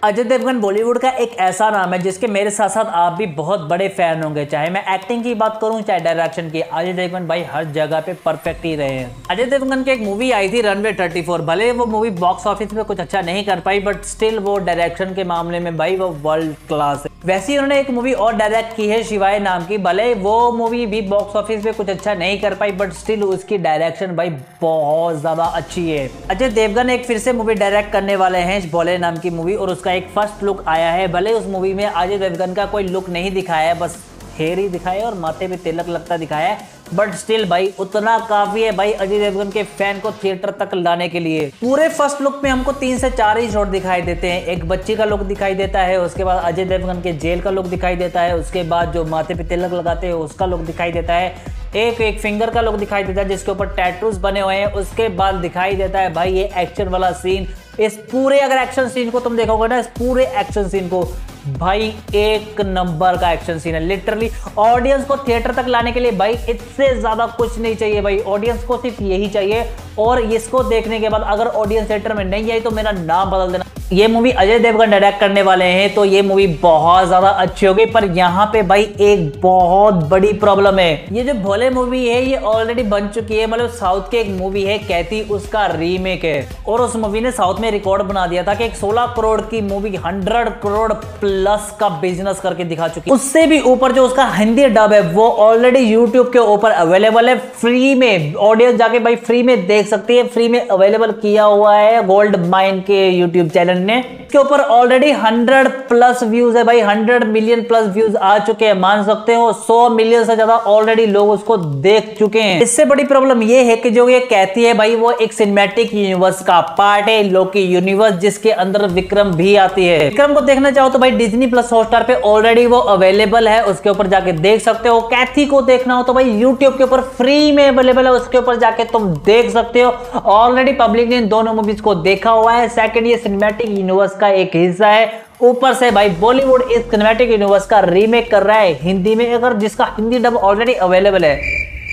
अजय देवगन बॉलीवुड का एक ऐसा नाम है जिसके मेरे साथ साथ आप भी बहुत बड़े फैन होंगे। चाहे मैं एक्टिंग की बात करूं चाहे डायरेक्शन की, अजय देवगन भाई हर जगह पे परफेक्ट ही रहे हैं। अजय देवगन की एक मूवी आई थी रनवे 34, भले वो मूवी बॉक्स ऑफिस में कुछ अच्छा नहीं कर पाई बट स्टिल वो डायरेक्शन के मामले में भाई वो वर्ल्ड क्लास है। वैसे ही उन्होंने एक मूवी और डायरेक्ट की है शिवाय नाम की, भले वो मूवी भी बॉक्स ऑफिस में कुछ अच्छा नहीं कर पाई बट स्टिल उसकी डायरेक्शन भाई बहुत ज्यादा अच्छी है। अजय देवगन एक फिर से मूवी डायरेक्ट करने वाले हैं शोले नाम की मूवी, और उसका एक फर्स्ट लुक आया है। भले उस मूवी में अजय देवगन का कोई लुक नहीं दिखाया है, बस हेयर ही दिखाया और माथे पे तिलक लगता दिखाया है, बट स्टिल भाई उतना काफी है भाई अजय देवगन के फैन को थिएटर तक लाने के लिए। पूरे फर्स्ट लुक में हमको 3 से 4 ही शॉट दिखाई देते हैं। एक बच्ची का लुक दिखाई देता है, उसके बाद अजय देवगन के जेल का लुक दिखाई देता है, उसके बाद जो माथे पे तिलक लगाते हैं उसका लुक दिखाई देता है, एक फिंगर का लुक दिखाई देता है जिसके ऊपर टैटूज बने हुए हैं, उसके बाद दिखाई देता है भाई ये एक्शन वाला सीन। इस पूरे अगर एक्शन सीन को तुम देखोगे ना, इस पूरे एक्शन सीन को भाई एक नंबर का एक्शन सीन है। लिटरली ऑडियंस को थिएटर तक लाने के लिए भाई इससे ज्यादा कुछ नहीं चाहिए भाई, ऑडियंस को सिर्फ यही चाहिए। और इसको देखने के बाद अगर ऑडियंस थिएटर में नहीं आई तो मेरा नाम बदल देना। ये मूवी अजय देवगन डायरेक्ट करने वाले हैं तो ये मूवी बहुत ज्यादा अच्छी होगी, पर यहाँ पे भाई एक बहुत बड़ी प्रॉब्लम है। ये जो भोले मूवी है ये ऑलरेडी बन चुकी है, मतलब साउथ की एक मूवी है कैथी, उसका रीमेक है। और उस मूवी ने साउथ में रिकॉर्ड बना दिया था कि एक 16 करोड़ की मूवी 100 करोड़ प्लस का बिजनेस करके दिखा चुकी है। उससे भी ऊपर जो उसका हिंदी डब है वो ऑलरेडी यूट्यूब के ऊपर अवेलेबल है फ्री में। ऑडियंस जाके भाई फ्री में देख सकती है, फ्री में अवेलेबल किया हुआ है गोल्ड माइन के यूट्यूब चैनल ने। के ऊपर ऑलरेडी 100 प्लस व्यूज है भाई, 100 मिलियन प्लस व्यूज आ चुके हैं, मान सकते हो 100 मिलियन से ज्यादा ऑलरेडी लोग उसको देख चुके हैं। इससे बड़ी प्रॉब्लम ये है कि जो ये कहती है भाई वो एक सिनेमैटिक यूनिवर्स का पार्ट है, लोकी यूनिवर्स, जिसके अंदर विक्रम भी आती है। विक्रम को देखना चाहो तो भाई डिज्नी प्लस हॉटस्टार पे ऑलरेडी वो अवेलेबल है, उसके ऊपर जाके देख सकते हो। कैथी को देखना हो तो भाई यूट्यूब के ऊपर फ्री में अवेलेबल है, उसके ऊपर जाके तुम देख सकते हो। ऑलरेडी पब्लिक ने इन दोनों मूवीज को देखा हुआ है। सेकंड, ये सिनेमैटिक यूनिवर्स का एक हिस्सा है। ऊपर से भाई बॉलीवुड इस सिनेमैटिक यूनिवर्स का रीमेक कर रहा है हिंदी में, अगर जिसका हिंदी डब ऑलरेडी अवेलेबल है।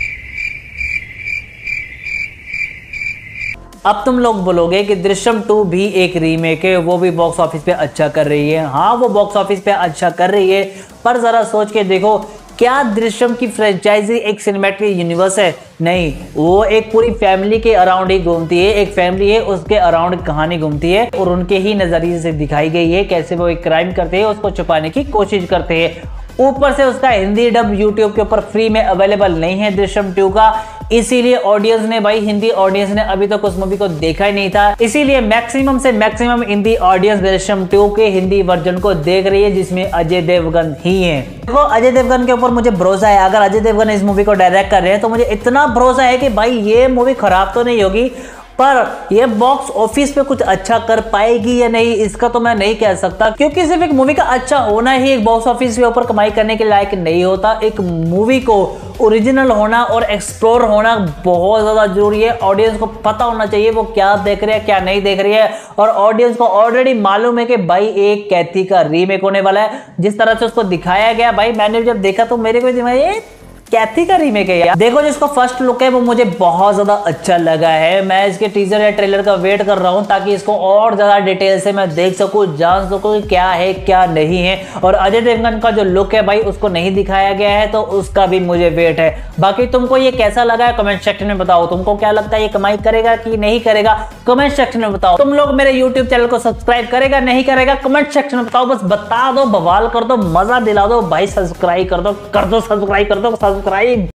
अब तुम लोग बोलोगे कि दृश्यम 2 भी एक रीमेक है, वो भी बॉक्स ऑफिस पे अच्छा कर रही है। हाँ, वो बॉक्स ऑफिस पे अच्छा कर रही है, पर जरा सोच के देखो, क्या दृश्यम की फ्रेंचाइजी एक सिनेमैटिक यूनिवर्स है? नहीं, वो एक पूरी फैमिली के अराउंड ही घूमती है। एक फैमिली है, उसके अराउंड कहानी घूमती है और उनके ही नजरिए से दिखाई गई है कैसे वो एक क्राइम करते हैं, उसको छुपाने की कोशिश करते हैं। ऊपर से उसका हिंदी डब यूट्यूब के ऊपर फ्री में अवेलेबल नहीं है दृश्यम 2 का, इसीलिए ऑडियंस ने भाई हिंदी ऑडियंस ने अभी तक उस मूवी को देखा ही नहीं था। इसीलिए मैक्सिमम से मैक्सिमम हिंदी ऑडियंस दृश्यम 2 के हिंदी वर्जन को देख रही है, जिसमें अजय देवगन ही है। देखो, अजय देवगन के ऊपर मुझे भरोसा है, अगर अजय देवगन इस मूवी को डायरेक्ट कर रहे हैं तो मुझे इतना भरोसा है कि भाई ये मूवी खराब तो नहीं होगी, पर ये बॉक्स ऑफिस पे कुछ अच्छा कर पाएगी या नहीं इसका तो मैं नहीं कह सकता, क्योंकि सिर्फ एक मूवी का अच्छा होना ही एक बॉक्स ऑफिस के ऊपर कमाई करने के लायक नहीं होता। एक मूवी को ओरिजिनल होना और एक्सप्लोर होना बहुत ज्यादा जरूरी है। ऑडियंस को पता होना चाहिए वो क्या देख रहे हैं क्या नहीं देख रही है, और ऑडियंस को ऑलरेडी मालूम है कि भाई एक कैथी का रीमेक होने वाला है। जिस तरह से उसको दिखाया गया भाई, मैंने जब देखा तो मेरे को दिमाग कैथी का रीमेक है यार। देखो, जिसका फर्स्ट लुक है वो मुझे बहुत ज्यादा अच्छा लगा है। मैं इसके टीजर या ट्रेलर का वेट कर रहा हूं ताकि इसको और ज्यादा डिटेल से मैं देख सकूं, जान सकूं क्या है क्या नहीं है। और अजय देवगन का जो लुक है भाई उसको नहीं दिखाया गया है, तो उसका भी मुझे वेट है। बाकी तुमको ये कैसा लगा है कमेंट सेक्शन में बताओ। तुमको क्या लगता है ये कमाई करेगा कि नहीं करेगा, कमेंट सेक्शन में बताओ। तुम लोग मेरे यूट्यूब चैनल को सब्सक्राइब करेगा नहीं करेगा, कमेंट सेक्शन में बताओ। बस बता दो, बवाल कर दो, मजा दिला दो भाई। सब्सक्राइब कर दो, सब्सक्राइब कर दो, सब्सक्राइब।